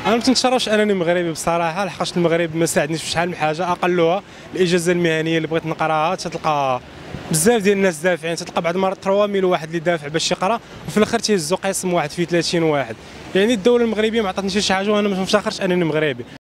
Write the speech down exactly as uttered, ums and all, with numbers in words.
انا ما تنشرفش انني مغربي بصراحه، لحقاش المغرب ما ساعدنيش في شحال من حاجه. اقلها الاجازه المهنيه اللي بغيت نقراها تتلقى بزاف ديال الناس دافعين، تتلقى بعض المرات ثلاثة آلاف واحد اللي دافع باش يقرا، وفي الاخر تيهزوا قسم واحد فيه ثلاثين واحد. يعني الدوله المغربيه ما عطاتنيش شي حاجه وانا ما مفتخرش انني مغربي.